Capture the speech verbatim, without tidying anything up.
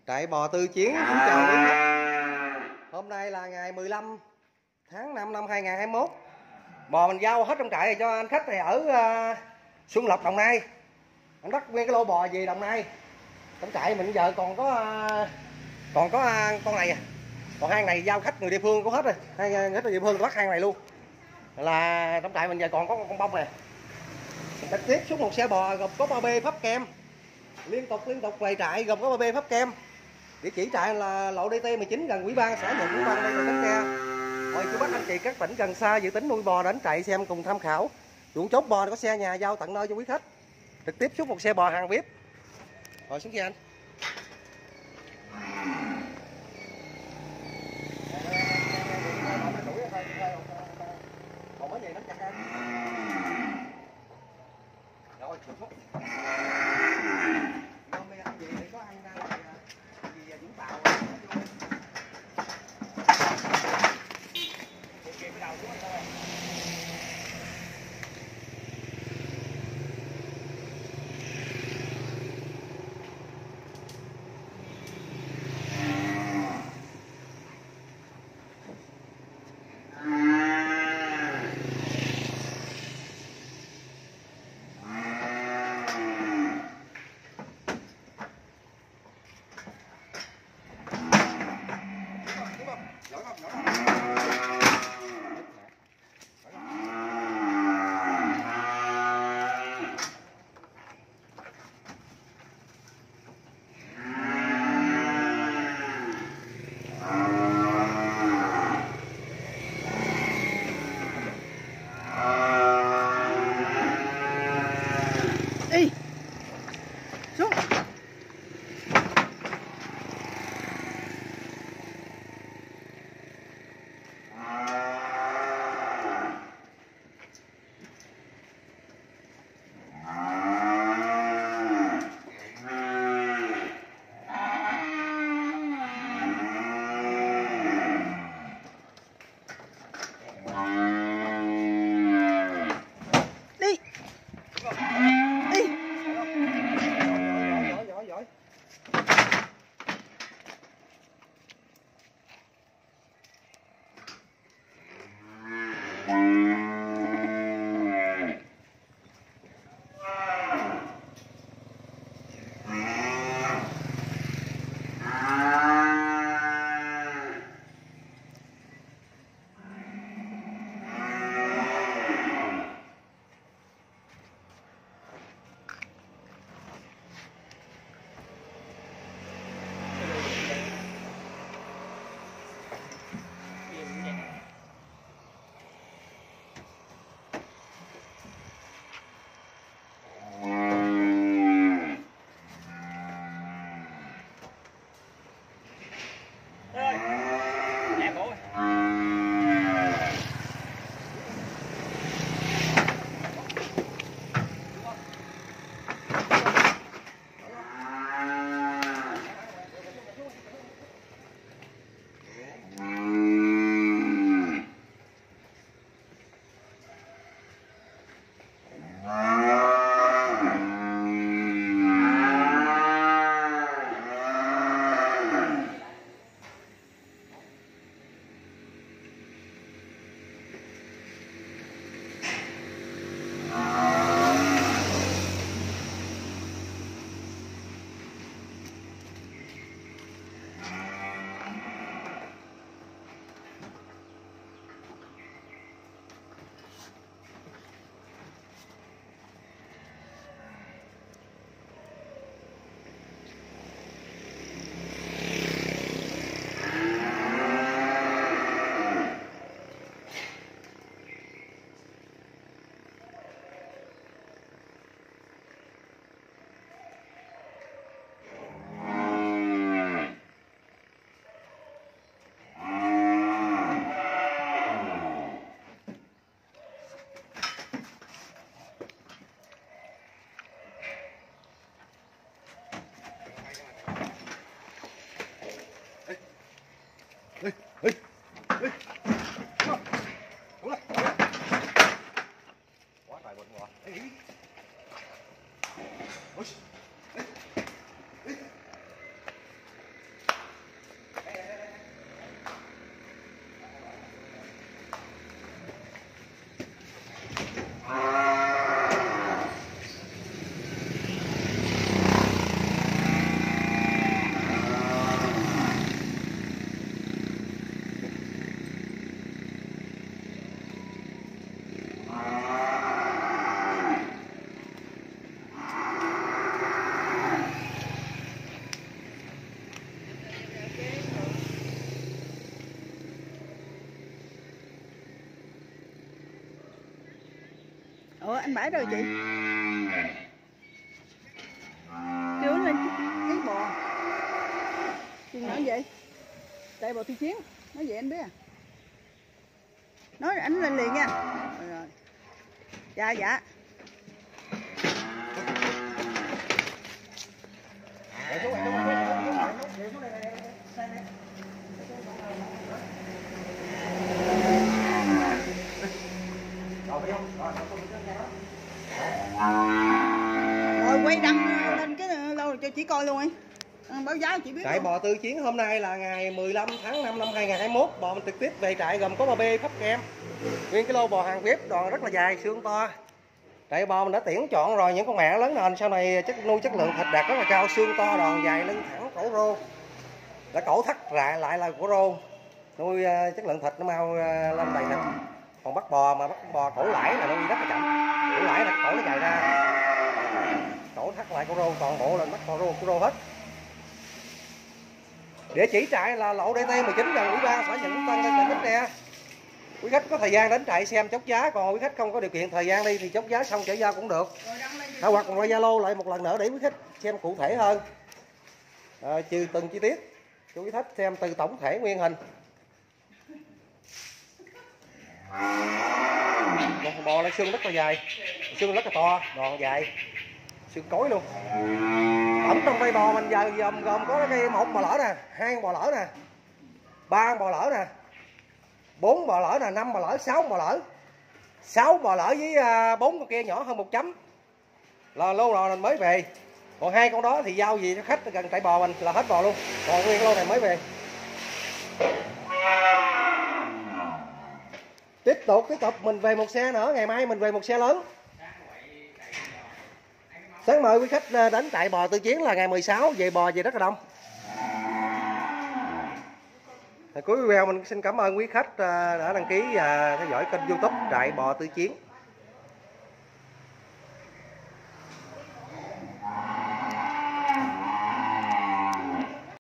Trại bò Tư Chiến kính chào quý khách. Hôm nay là ngày mười lăm tháng năm năm hai nghìn không trăm hai mươi mốt. Bò mình giao hết trong trại rồi cho anh khách này ở uh, Xuân Lộc, Đồng Nai. Anh bắt nguyên cái lô bò về Đồng Nai. Trong trại mình giờ còn có uh, còn có uh, con này à. Còn hai này giao khách người địa phương có hết rồi. Hai khách người địa phương bắt hai này luôn. Là trong trại mình giờ còn có con bông này. Trực tiếp xuống một xe bò gồm có ba bê pháp kem. Liên tục liên tục về trại gồm có ba bê pháp kem. Địa chỉ trại là lộ đê tê mười chín gần Ủy ban xã Nhuận Vũ Văn đây là Bến Tre. Mời chú bác anh chị các tỉnh gần xa dự tính nuôi bò đến trại xem cùng tham khảo. Chuộng chốt bò có xe nhà giao tận nơi cho quý khách. Trực tiếp xuống một xe bò hàng vip. Rồi xuống kia anh. Còn mấy gì nắm chặt anh. Rồi xuống. Hôm nay ăn gì thì có ăn ra gì Vũng Tàu. Kìa cái đầu xuống thôi. Đi xuống. Đi, đi, đi. Đúng rồi. Quá trời bụi ngọt. Đi. Ôi. Đi. Đi. Ủa anh bãi rồi chị? Kêu lên cái bò. Chị nói vậy? Tại bò Tư Chiến. Nói vậy anh biết à? Nói anh lên liền nha. Rồi rồi. Dạ dạ. Rồi quay đăng lên cái lâu cho chị coi luôn ấy. Báo giá chị biết. Trại bò Tư Chiến hôm nay là ngày mười lăm tháng năm năm hai nghìn không trăm hai mươi mốt. Bò mình trực tiếp về trại gồm có bò bê, khắp kem. Nguyên cái lô bò hàng vip, đòn rất là dài, xương to. Trại bò mình đã tuyển chọn rồi những con mẹ lớn nền sau này chất nuôi chất lượng thịt đạt rất là cao, xương to, đòn dài, lưng thẳng, cổ rô. Đã cổ thắt lại lại là cổ rô. Nuôi uh, chất lượng thịt nó mau uh, lên đầy thịt. Còn bắt bò mà bắt bò cổ lãi là nuôi rất là chậm. Cổ lãi là cổ nó dài ra. Cổ thắt lại cổ rô, toàn bộ lên bắt cổ rô, cổ rô hết. Địa chỉ trại là lộ đê tê mười chín gần ủy ban xã Nhận Tân, tỉnh Bến Tre. Quý khách có thời gian đến trại xem chốt giá, còn quý khách không có điều kiện thời gian đi thì chốt giá xong trở giao cũng được. À, hoặc qua Zalo lại một lần nữa để quý khách xem cụ thể hơn, à, trừ từng chi tiết cho quý khách xem từ tổng thể nguyên hình. Một bò là xương rất là dài, xương rất là to, đòn dài, xương cối luôn. Tổng trong đây bò mình giờ gồm gồm có cái một bò lỡ nè, hai bò lỡ nè, ba bò lỡ nè, bốn bò lỡ nè, năm bò lỡ, sáu bò lỡ, sáu bò lỡ với bốn con kia nhỏ hơn một chấm là lô lò mình mới về. Còn hai con đó thì giao gì cho khách gần trại bò mình là hết bò luôn, còn nguyên lô này mới về. Tiếp tục tiếp tục mình về một xe nữa, ngày mai mình về một xe lớn. Sáng mời quý khách đến trại bò Tư Chiến là ngày mười sáu, về bò về rất là đông. Cuối video mình xin cảm ơn quý khách đã đăng ký và theo dõi kênh YouTube trại bò Tư Chiến.